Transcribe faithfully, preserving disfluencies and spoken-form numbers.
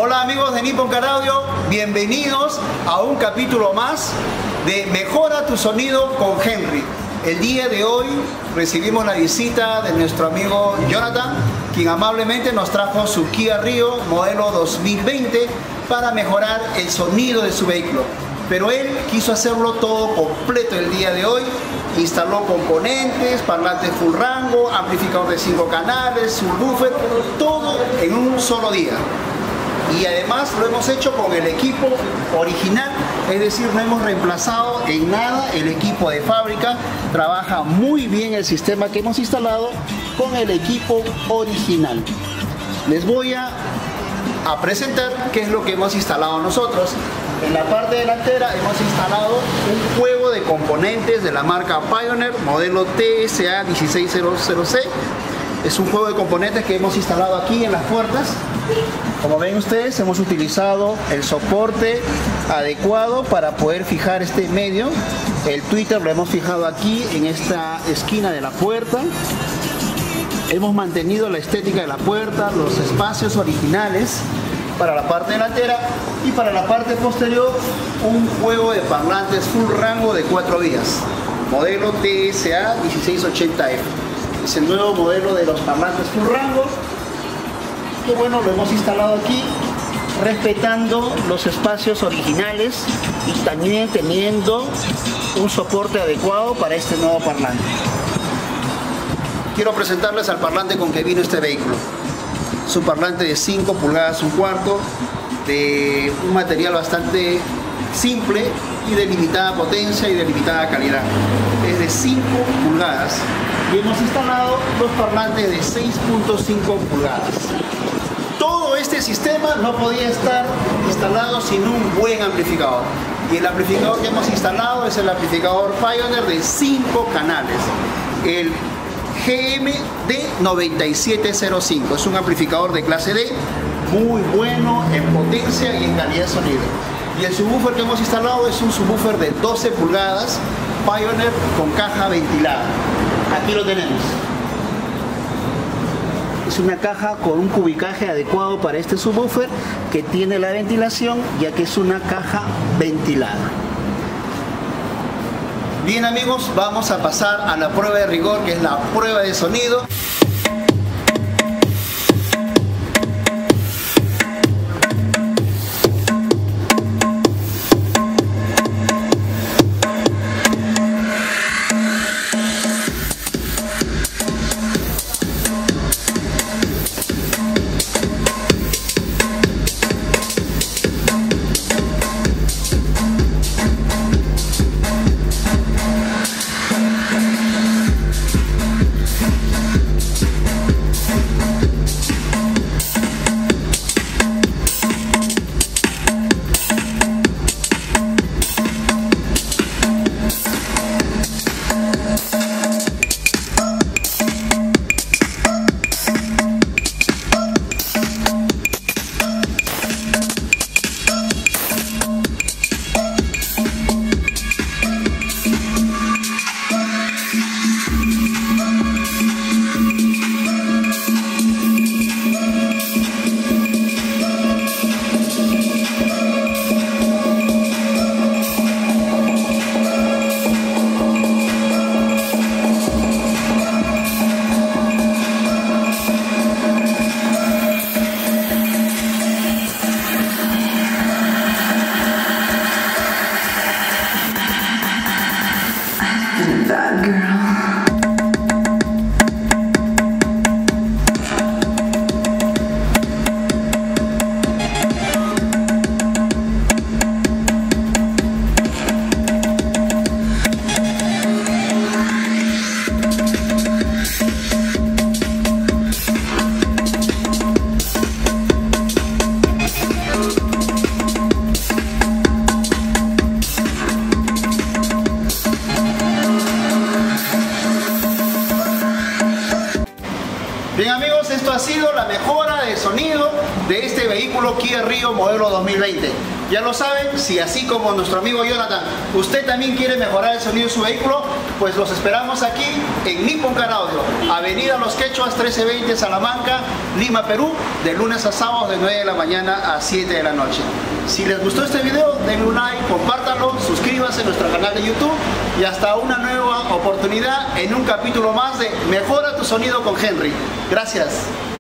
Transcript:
Hola amigos de Nippon Car Audio, bienvenidos a un capítulo más de Mejora tu sonido con Henry. El día de hoy recibimos la visita de nuestro amigo Jonathan, quien amablemente nos trajo su Kia Rio modelo dos mil veinte para mejorar el sonido de su vehículo. Pero él quiso hacerlo todo completo el día de hoy. Instaló componentes, parlantes full rango, amplificador de cinco canales, subwoofer, todo en un solo día. Y además lo hemos hecho con el equipo original, es decir, no hemos reemplazado en nada el equipo de fábrica. Trabaja muy bien el sistema que hemos instalado con el equipo original. Les voy a, a presentar qué es lo que hemos instalado nosotros. En la parte delantera hemos instalado un juego de componentes de la marca Pioneer, modelo T S A dieciséis cero cero C. Es un juego de componentes que hemos instalado aquí en las puertas. Como ven ustedes, hemos utilizado el soporte adecuado para poder fijar este medio. El tweeter lo hemos fijado aquí en esta esquina de la puerta. Hemos mantenido la estética de la puerta, los espacios originales para la parte delantera, y para la parte posterior un juego de parlantes full rango de cuatro vías, modelo T S A dieciséis ochenta F. Es el nuevo modelo de los parlantes full rango, que bueno, lo hemos instalado aquí respetando los espacios originales y también teniendo un soporte adecuado para este nuevo parlante. Quiero presentarles al parlante con que vino este vehículo. Es un parlante de cinco pulgadas un cuarto, de un material bastante simple y de limitada potencia y de limitada calidad. Es de cinco pulgadas y hemos instalado dos parlantes de seis punto cinco pulgadas. Todo este sistema no podía estar instalado sin un buen amplificador, y el amplificador que hemos instalado es el amplificador Pioneer de cinco canales, el G M D noventa y siete cero cinco. Es un amplificador de clase D, muy bueno en potencia y en calidad de sonido. Y el subwoofer que hemos instalado es un subwoofer de doce pulgadas Pioneer con caja ventilada. Aquí lo tenemos. Es una caja con un cubicaje adecuado para este subwoofer, que tiene la ventilación, ya que es una caja ventilada. Bien amigos, vamos a pasar a la prueba de rigor, que es la prueba de sonido. That girl. Bien amigos, esto ha sido la mejora de sonido de este vehículo Kia Rio modelo dos mil veinte. Ya lo saben, si así como nuestro amigo Jonathan, usted también quiere mejorar el sonido de su vehículo, pues los esperamos aquí en Nippon Car Audio, Avenida Los Quechuas trece veinte Salamanca, Lima, Perú, de lunes a sábado de nueve de la mañana a siete de la noche. Si les gustó este video, denle un like, compártanlo, suscríbanse a nuestro canal de YouTube y hasta una nueva oportunidad en un capítulo más de Mejora tu sonido con Henry. Gracias.